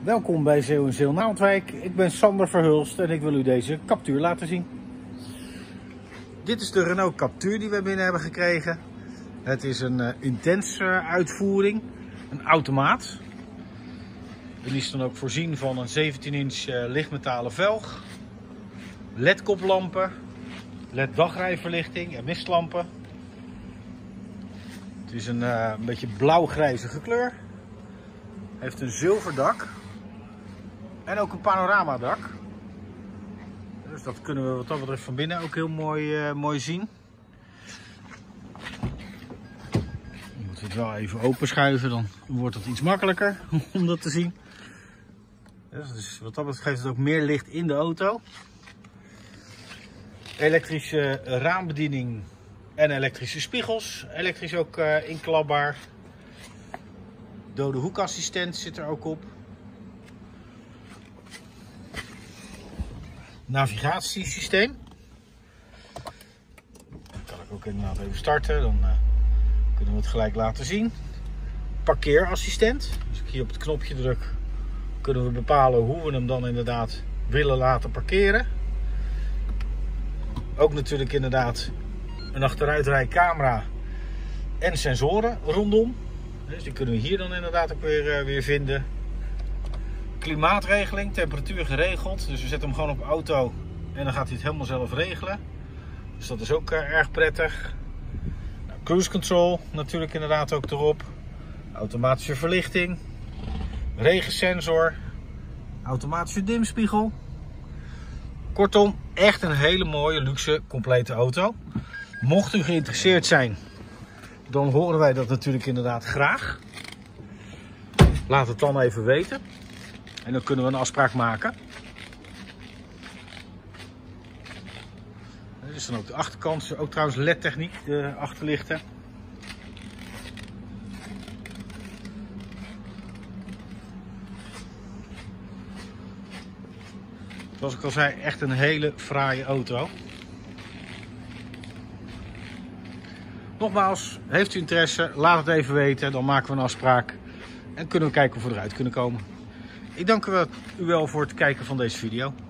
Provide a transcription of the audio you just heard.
Welkom bij Zeeuw & Zeeuw Naaldwijk. Ik ben Sander Verhulst en ik wil u deze Captur laten zien. Dit is de Renault Captur die we binnen hebben gekregen. Het is een intense uitvoering, een automaat. Die is dan ook voorzien van een 17-inch lichtmetalen velg, LED-koplampen, LED-dagrijverlichting en mistlampen. Het is een beetje blauw-grijzige kleur. Heeft een zilver dak en ook een panoramadak. Dus dat kunnen we wat dat betreft van binnen ook heel mooi zien. Je moet het wel even openschuiven, dan wordt het iets makkelijker om dat te zien. Dus wat dat betreft geeft het ook meer licht in de auto. Elektrische raambediening en elektrische spiegels. Elektrisch ook inklapbaar. Dode hoekassistent zit er ook op. Navigatiesysteem. Dat kan ik ook inderdaad even starten. Dan kunnen we het gelijk laten zien. Parkeerassistent. Als ik hier op het knopje druk, kunnen we bepalen hoe we hem dan inderdaad willen laten parkeren. Ook natuurlijk inderdaad een achteruitrijcamera en sensoren rondom. Dus die kunnen we hier dan inderdaad ook weer vinden. Klimaatregeling, temperatuur geregeld. Dus we zetten hem gewoon op auto en dan gaat hij het helemaal zelf regelen. Dus dat is ook erg prettig. Nou, cruise control natuurlijk inderdaad ook erop. Automatische verlichting. Regensensor. Automatische dimspiegel. Kortom, echt een hele mooie, luxe, complete auto. Mocht u geïnteresseerd zijn, dan horen wij dat natuurlijk inderdaad graag. Laat het dan even weten. En dan kunnen we een afspraak maken. Dit is dan ook de achterkant. Ook trouwens LED-techniek, de achterlichten. Zoals ik al zei, echt een hele fraaie auto. Nogmaals, heeft u interesse, laat het even weten. Dan maken we een afspraak en kunnen we kijken of we eruit kunnen komen. Ik dank u wel voor het kijken van deze video.